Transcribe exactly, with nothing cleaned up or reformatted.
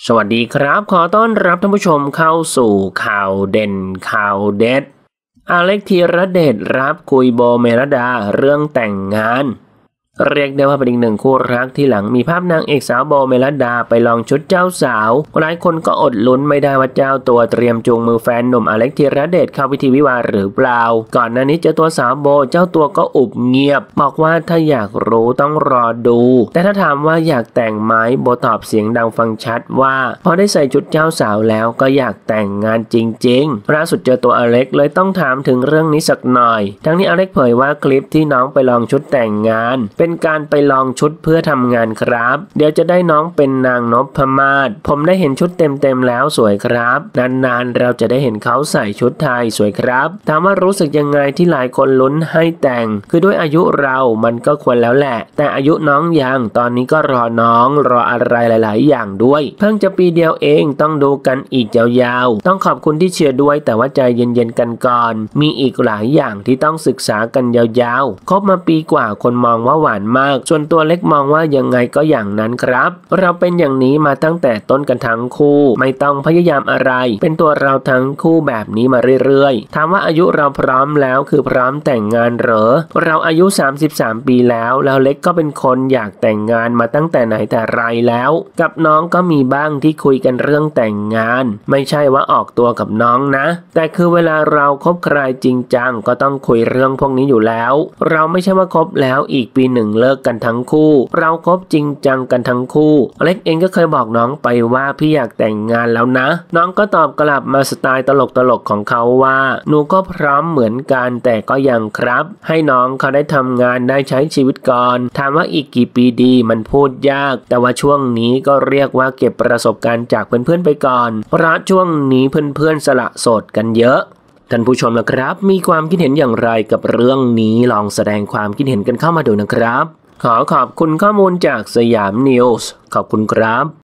สวัสดีครับขอต้อนรับท่านผู้ชมเข้าสู่ข่าวเด่นข่าวเด็ดอเล็กธีรเดชรับคุยโบเมลดาเรื่องแต่งงานเรียกได้ว่าเป็นอีกหนึ่งคู่รักที่หลังมีภาพนางเอกสาวโบเมลดาไปลองชุดเจ้าสาวหลายคนก็อดลุ้นไม่ได้ว่าเจ้าตัวเตรียมจูงมือแฟนหนุ่มอเล็กธีรเดชเข้าพิธีวิวาห์หรือเปล่าก่อนหน้านี้เจ้าตัวสาวโบเจ้าตัวก็อุบเงียบบอกว่าถ้าอยากรู้ต้องรอดูแต่ถ้าถามว่าอยากแต่งไหมโบตอบเสียงดังฟังชัดว่าพอได้ใส่ชุดเจ้าสาวแล้วก็อยากแต่งงานจริงๆล่าสุดเจอตัวอเล็กเลยต้องถามถึงเรื่องนี้สักหน่อยทั้งนี้อเล็กเผยว่าคลิปที่น้องไปลองชุดแต่งงานเป็นการไปลองชุดเพื่อทำงานครับเดี๋ยวจะได้น้องเป็นนางนพมาศผมได้เห็นชุดเต็มๆแล้วสวยครับนานๆเราจะได้เห็นเขาใส่ชุดไทยสวยครับถามว่ารู้สึกยังไงที่หลายคนลุ้นให้แต่งคือด้วยอายุเรามันก็ควรแล้วแหละแต่อายุน้องยังตอนนี้ก็รอน้องรออะไรหลายๆอย่างด้วยเพิ่งจะปีเดียวเองต้องดูกันอีกยาวๆต้องขอบคุณที่เชียร์ด้วยแต่ว่าใจเย็นๆกันก่อนมีอีกหลายอย่างที่ต้องศึกษากันยาวๆคบมาปีกว่าคนมองว่าหวานมากส่วนตัวเล็กมองว่ายังไงก็อย่างนั้นครับเราเป็นอย่างนี้มาตั้งแต่ต้นกันทั้งคู่ไม่ต้องพยายามอะไรเป็นตัวเราทั้งคู่แบบนี้มาเรื่อยๆถามว่าอายุเราพร้อมแล้วคือพร้อมแต่งงานเหรอเราอายุสามสิบสามปีแล้วแล้วเล็กก็เป็นคนอยากแต่งงานมาตั้งแต่ไหนแต่ไรแล้วกับน้องก็มีบ้างที่คุยกันเรื่องแต่งงานไม่ใช่ว่าออกตัวกับน้องนะแต่คือเวลาเราคบใครจริงจังก็ต้องคุยเรื่องพวกนี้อยู่แล้วเราไม่ใช่ว่าคบแล้วอีกปีหนึ่งเลิกกันทั้งคู่เราคบจริงจังกันทั้งคู่อเล็กเองก็เคยบอกน้องไปว่าพี่อยากแต่งงานแล้วนะน้องก็ตอบกลับมาสไตล์ตลกๆของเขาว่าหนูก็พร้อมเหมือนกันแต่ก็ยังครับให้น้องเขาได้ทำงานได้ใช้ชีวิตก่อนถามว่าอีกกี่ปีดีมันพูดยากแต่ว่าช่วงนี้ก็เรียกว่าเก็บประสบการณ์จากเพื่อนๆไปก่อนเพราะช่วงนี้เพื่อนๆสละโสดกันเยอะท่านผู้ชมนะครับมีความคิดเห็นอย่างไรกับเรื่องนี้ลองแสดงความคิดเห็นกันเข้ามาดูนะครับขอขอบคุณข้อมูลจากสยามนิวส์ขอบคุณครับ